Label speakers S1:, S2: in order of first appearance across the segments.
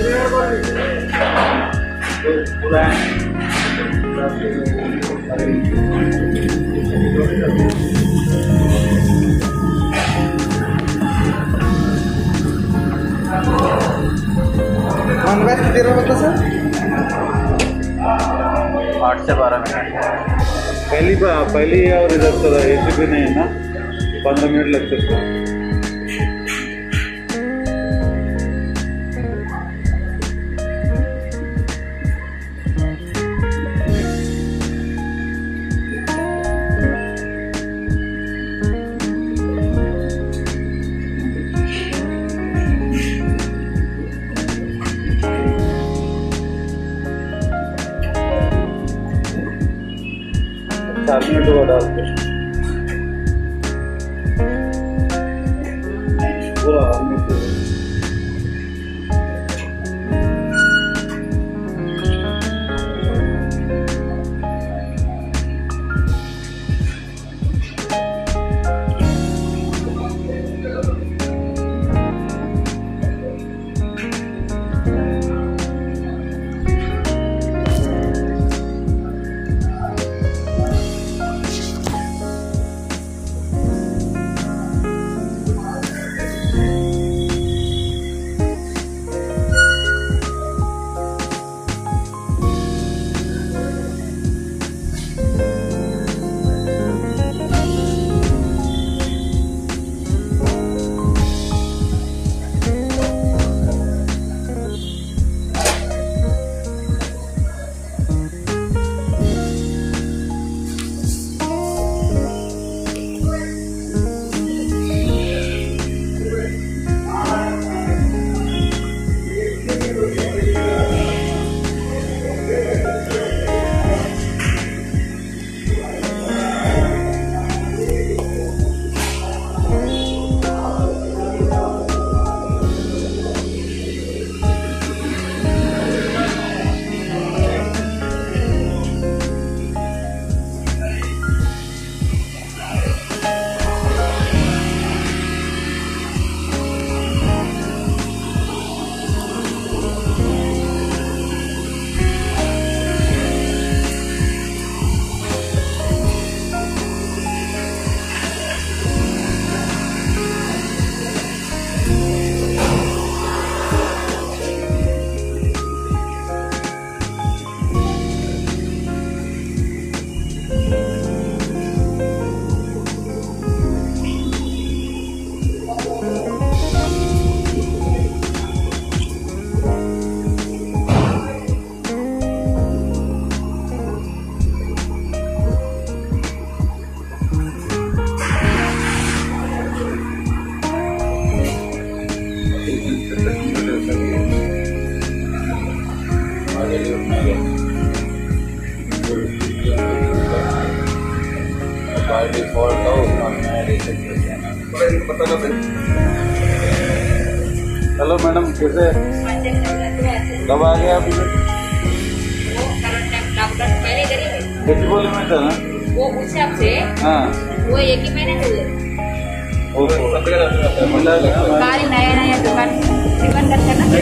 S1: किती होता सर?
S2: 8 से 12 मिनट।
S1: पहली और इधर तो AC भी नहीं है ना, 15 मिनट लग सकते हैं। चार मिनट हुआ डाल के पूरा
S2: बाय डिफॉल्ट तो उसमें रीसेट करते हैं।
S1: हेलो मैडम, कैसे कब आ गए आप? कितनी बोली में था ना
S3: वो उस हिसाब से।
S1: हाँ
S3: वो एक ही महीने हुए। नया नया दुकान करते ना।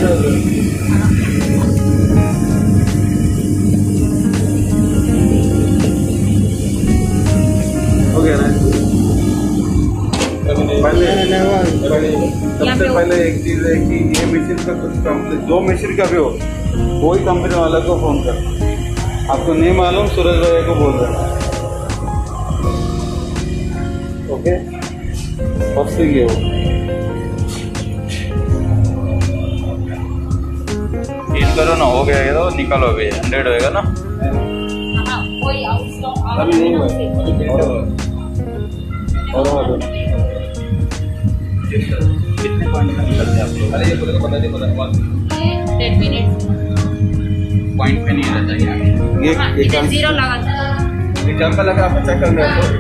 S1: हो गया ना। सबसे पहले एक चीज है कि ये मशीन का कुछ कंपनी, जो मशीन का भी हो कोई कंपनी वाला को फोन कर, आपको नहीं मालूम सूरज भैया को बोल देना। ओके, फर्स्ट थिंग ये हो।
S2: सील करो ना, हो गया ये तो निकालो अभी 100 होएगा ना।
S1: अभी नहीं हुआ और
S2: कितने पॉइंट में निकलते हैं आप लोग?
S3: अरे ये पता नहीं 10 मिनट
S2: पॉइंट पे नहीं रहता
S1: ये
S3: जीरो लगा
S1: एग्जाम्पल अगर आपको चेक करना है तो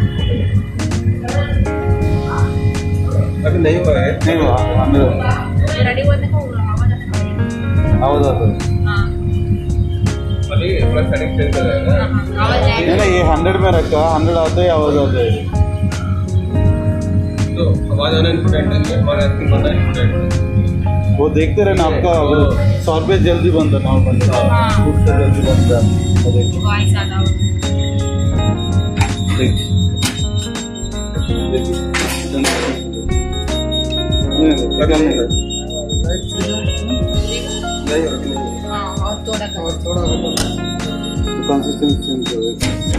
S1: अभी नहीं हुआ है। नहीं हुआ
S3: रेडी होने को
S1: आवाज आता है।
S3: अभी
S1: प्लस सेटिंग चेंज कर रहा है
S3: आवाज
S1: ना। नहीं ये 100 में रखा, 100 आता है आवाज आता है। तो आवाज आना इम्पोर्टेंट है, हमारा बनना इम्पोर्टेंट है। वो देखते रहना आपका अगर 100 रुपये जल्दी बनता नॉर्मल
S3: हाँ।
S1: फूड से जल्दी बनता वो देखो
S3: वॉइस आता हो हाँ और थोड़ा
S1: कंसिस्टेंसी चेंज हो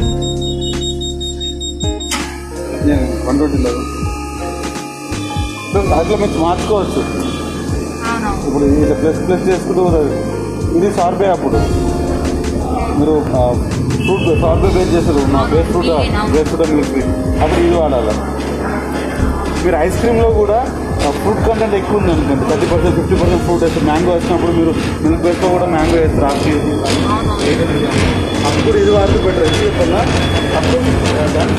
S1: దాంట్లో మంచి మార్చుకోవచ్చు
S3: అవునవును
S1: ఇప్పుడు ఇది ప్లస్ చేసుకుంటూ పోతుంది ఇది 100 రూపాయ అప్పుడు మీరు ఫ్రూట్ 100 రూపాయ బేస్ చేస్తారు మా బేస్ ఫ్రూట్ మిల్క్ క్రీమ్ అప్పుడు ఇది వాడాలి మీరు ఐస్ క్రీమ్లో కూడా ఫ్రూట్ కంటెంట్ ఎక్కువ ఉంది అనుకోండి 30% 50% ఫ్రూట్ వేస్తారు మ్యాంగో వేసినప్పుడు మీరు మిల్క్ బేస్లో కూడా మ్యాంగో వేస్తారు అప్పుడు ఇది వాడితే బెటర్ ఎందుకు చెప్పాలా అప్పుడు దాని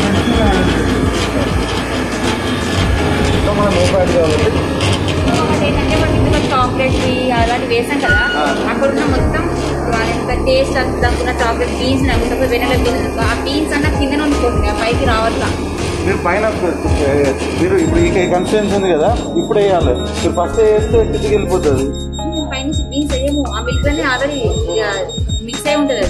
S1: మనం లోపాడు కాబట్టి
S3: ఏంటంటే మనం ఇందులో చాక్లెట్ అలాంటివి వేసాం కదా అక్కడ ఉన్న మొత్తం ఎంత టేస్ట్ అనుకున్న చాక్లెట్ బీన్స్ అనుకుంటే వెనక బీన్స్ ఆ బీన్స్ అన్న కింద ఉండిపోతుంది పైకి రావట్లా
S1: మీరు పైన మీరు ఇప్పుడు ఈ కన్సిస్టెన్సీ ఉంది కదా ఇప్పుడు వేయాలి మీరు ఫస్ట్ వేస్తే కిందికి వెళ్ళిపోతుంది
S3: పైనుంచి బీన్స్ వేయము ఆ మిల్క్ అనే ఆల్రెడీ మిక్స్ అయి ఉంటుంది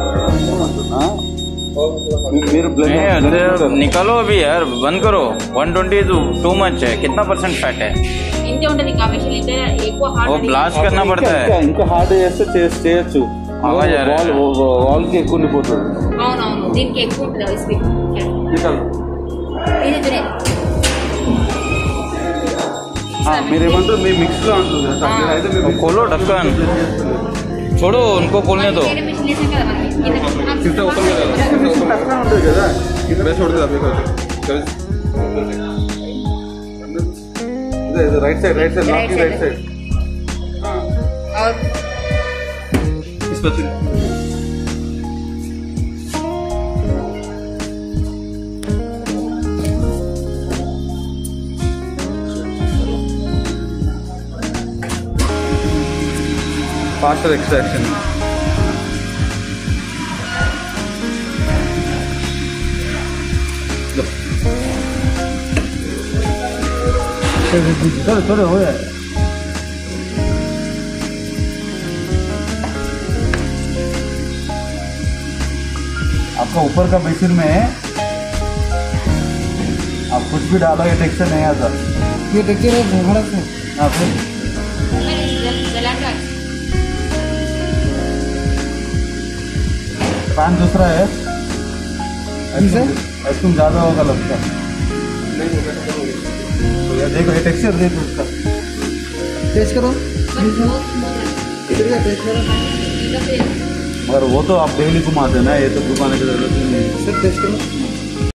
S1: మీరు
S2: निकालो अभी यार बंद करो 120 टू मच है कितना % फैट है
S3: ఇంతే ఉంటుంది కాబట్టి ఇంత ఎక్కువ
S2: वो
S3: హార్డ్
S2: ब्लास्ट करना पड़ता है
S1: ఇంకా హార్డ్ చేస్తే చేయొచ్చు
S2: आवाज आ रहा है
S1: వాల్ కి ఎక్కువ ఉండిపోతుంది
S3: అవునవును దీనికి ఎక్కువ ఉంటుంది స్పీడ్ ఇది
S1: మీరేమంటారు మీ మిక్స్ లో అంటారు కదా సార్ మీరైతే మీరు
S2: खोलो ढक्कन छोड़ो उनको खोलने दो
S1: ఇంత ఓపెన్ కదా అట్లా ఉంటుంది కదా ఇది బెస్ట్ ఉంటుంది ఇది right side lock right side
S3: और
S1: इस पर faster extraction थोड़े हो जाए आपका ऊपर का बेसिन में आप कुछ भी डालो ये टेक्सचर नहीं आता
S4: ये टेक्सचर है भोगड़ा से
S1: हाँ फिर पैन दूसरा है आइसक्रीम ज़्यादा होगा लगता देखो ये टेक्सचर देखो उसका
S4: टेस्ट करो इधर का टेस्ट करो
S1: मगर वो तो आप डेली घुमाते ना ये तो दुकान की जरूरत नहीं है
S4: सर टेस्ट करो